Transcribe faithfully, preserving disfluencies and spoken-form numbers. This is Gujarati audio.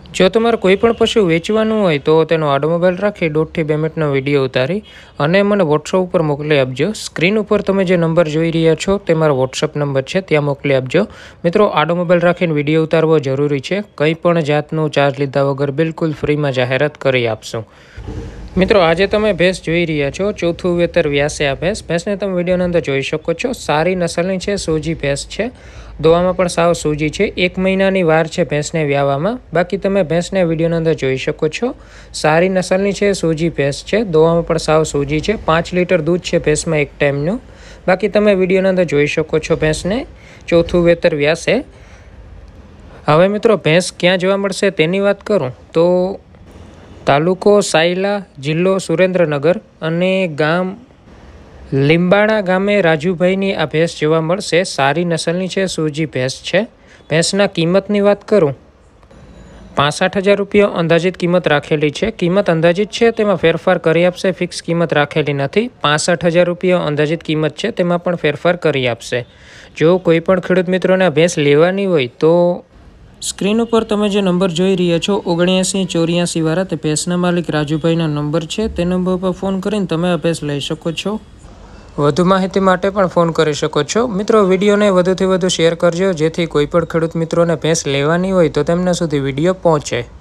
જો તમારે કોઈ પણ પશુ વેચવાનું હોય તો તેનો આડો મોબાઈલ રાખી દોઢથી બે મિનિટનો વિડીયો ઉતારી અને મને વોટ્સઅપ ઉપર મોકલી આપજો। સ્ક્રીન ઉપર તમે જે નંબર જોઈ રહ્યા છો તે મારો વોટ્સઅપ નંબર છે, ત્યાં મોકલી આપજો। મિત્રો, આડો મોબાઈલ રાખીને વિડીયો ઉતારવો જરૂરી છે। કંઈ પણ જાતનો ચાર્જ લીધા વગર બિલકુલ ફ્રીમાં જાહેરાત કરી આપશું। મિત્રો, આજે તમે ભેંસ જોઈ રહ્યા છો, ચોથું વેતર વ્યાસે આ ભેંસ ભેંસને તમે વિડીયોની અંદર જોઈ શકો છો। સારી નસલની છે, સોજી ભેંસ છે, દોવામાં પણ સાવ સોજી છે। એક મહિનાની વાર છે ભેંસને વ્યાવામાં। બાકી તમે ભેંસને વિડીયોની અંદર જોઈ શકો છો, સારી નસલની છે, સોજી ભેંસ છે, દોવામાં પણ સાવ સોજી છે। પાંચ લીટર દૂધ છે ભેંસમાં એક ટાઈમનું। બાકી તમે વિડીયોની અંદર જોઈ શકો છો ભેંસને ચોથું વેતર વ્યાસે। હવે મિત્રો, ભેંસ ક્યાં જોવા મળશે તેની વાત કરું તો તાલુકો સાયલા, જિલ્લો સુરેન્દ્રનગર અને ગામ લીંબાણા ગામે રાજુભાઈની આ ભેંસ જોવા મળશે। સારી નસલની છે, સોજી ભેંસ છે। ભેંસના કિંમતની વાત કરું, પાસઠ હજાર રૂપિયા અંદાજિત કિંમત રાખેલી છે। કિંમત અંદાજિત છે, તેમાં ફેરફાર કરી આપશે, ફિક્સ કિંમત રાખેલી નથી। પાસઠ હજાર રૂપિયા અંદાજિત કિંમત છે, તેમાં પણ ફેરફાર કરી આપશે। જો કોઈ પણ ખેડૂત મિત્રોને આ ભેંસ લેવાની હોય તો સ્ક્રીન ઉપર તમે જે નંબર જોઈ રહ્યા છો ઓગણ્યાસી ચોર્યાસી વાળા, તે ભેંસના માલિક રાજુભાઈના નંબર છે। તે નંબર પર ફોન કરીને તમે આ ભેંસ લઈ શકો છો। વધુ માહિતી માટે પણ ફોન કરી શકો છો। મિત્રો, વિડીયોને વધુથી વધુ શેર કરજો, જેથી કોઈ પણ ખેડૂત મિત્રોને ભેંસ લેવાની હોય તો તેમના સુધી વિડીયો પહોંચે।